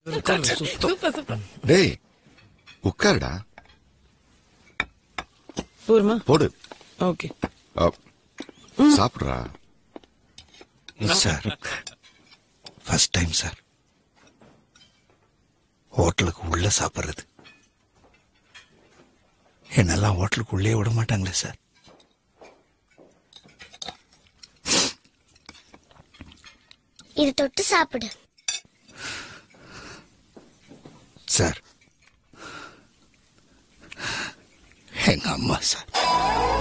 Super super. டேய் உட்காருடா. போருமா? போடு. ஓகே. சாப்பிடுறா. சார் ஃபர்ஸ்ட் டைம் சார் ஹோட்டலுக்கு உள்ள சாப்பிட்றது. என்னெல்லாம் ஹோட்டலுக்கு உள்ளே விட மாட்டாங்களே சார். இது தொட்டு சாப்பிடு சார். எங்க அம்மா சார்.